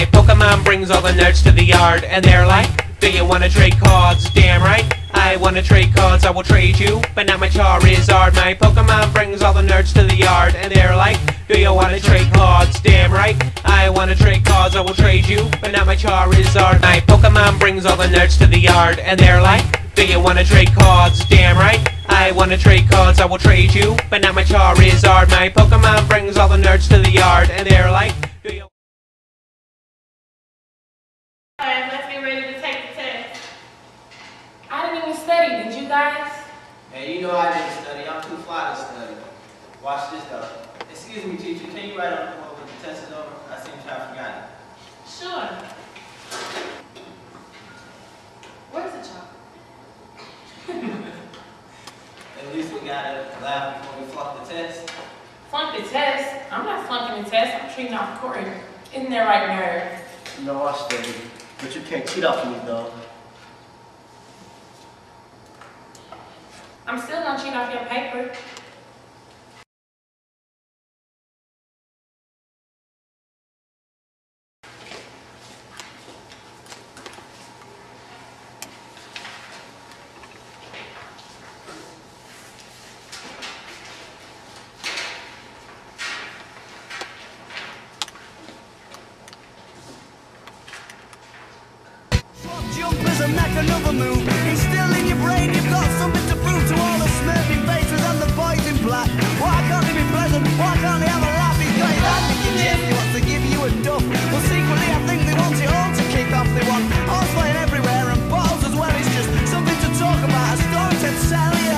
My Pokemon brings all the nerds to the yard, and they're like, do you wanna trade cards? Damn right, I wanna trade cards, I will trade you, but not my Charizard. My Pokemon brings all the nerds to the yard, and they're like, do you wanna trade cards? Damn right, I wanna trade cards, I will trade you, but not my Charizard. My Pokemon brings all the nerds to the yard, and they're like, do you wanna trade cards? Damn right, I wanna trade cards, I will trade you, but not my Charizard. My Pokemon brings all the nerds to the yard, and they're like, do you... Alright, let's get ready to take the test. I didn't even study, did you guys? Hey, you know I didn't study. I'm too fly to study. Watch this though. Excuse me, teacher, can you write on the board when the test is over? I seem to have forgotten. Sure. Where's the chalk? At least we gotta laugh before we flunk the test. Flunk the test? I'm not flunking the test, I'm treating off Corey. Isn't that right, nerd? No, I studied, but you can't cheat off of me, though. I'm still gonna cheat off your paper. Jump is a knack, another move. It's still in your brain, you've got something to prove to all the smirking faces and the boys in black. Why can't he be pleasant? Why can't he have a laugh? He's got his hand in your chest, he wants to give you a duff. Well, secretly I think they want it all to kick off. They want horse playing everywhere and balls as well. It's just something to talk about, a story to tell you.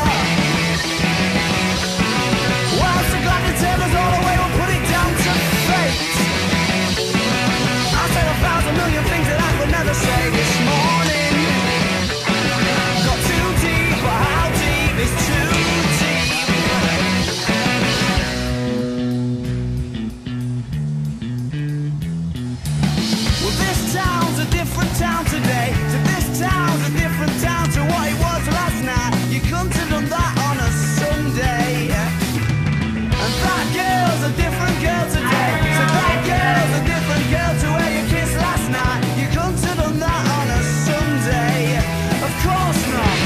Well, so glad to tell us all the way, we'll put it down to fate. I'll say 1,000 million things that I could never say this morning. Got too deep, but how deep is too deep? Well, this town's a different town today. So this town's a different town to what it was last night. You couldn't have done that on a Sunday. And that girl's a different girl today. So that girl's a different girl to where you kissed last night. You couldn't have done that on a Sunday. Of course not.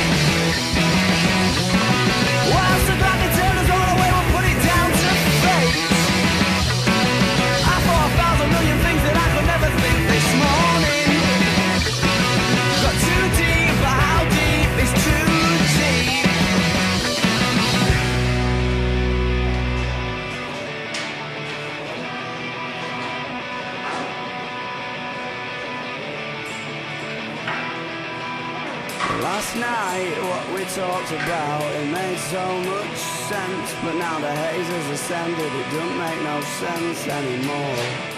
Well, so glad to tell us all the way, we'll put it down to fate. I thought 1,000 million things that I could never think this morning. Got too deep, but how deep is too deep? Last night, what we talked about, it made so much sense. But now the haze has ascended, it don't make no sense anymore.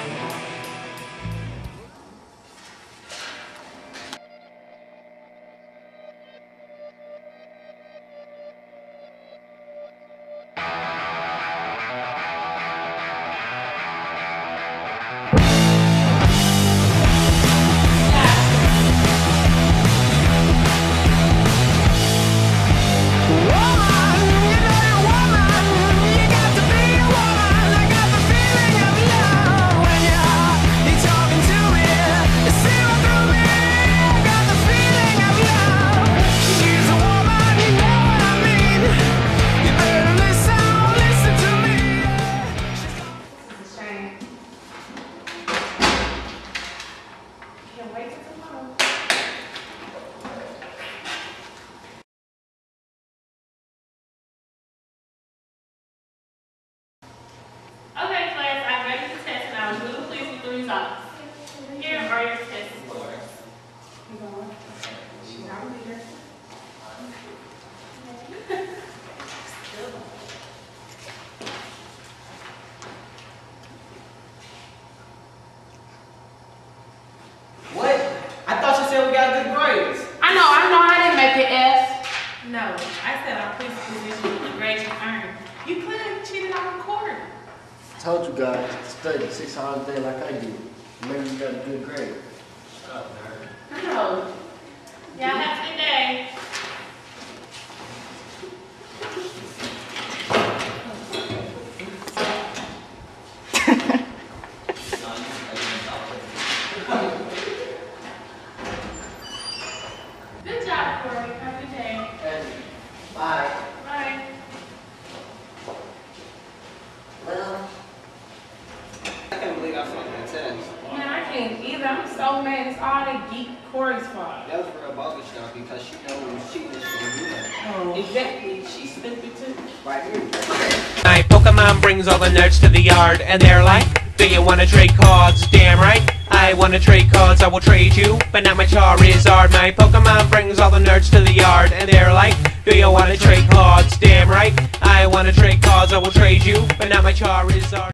Okay, class, I'm ready to test and I was really pleased with the results. Here are your test scores. What? I thought you said we got good grades. I know, I didn't make it F. No, I said I'm pleased with the position with the grades you earned. You clearly cheated on the court. I told you guys to study 6 hours a day like I do. Maybe you got a good grade. Shut up, nerd. I know. Y'all have a good day. Good job, Corey. Have a good day. Bye. Bye. Well, I can't believe I failed that test. Man, I can't either. I'm so mad. It's all that geek Corey's fault. That was real bogus though, because she knows she didn't do that. Oh, exactly. She's stupid too. Right here. My Pokemon brings all the nerds to the yard, and they're like, do you wanna trade cards? Damn right, I wanna trade cards, I will trade you, but not my Charizard. My Pokemon brings all the nerds to the yard, and they're like, do you wanna trade cards? Damn right, I wanna trade cards, I will trade you, but not my Charizard.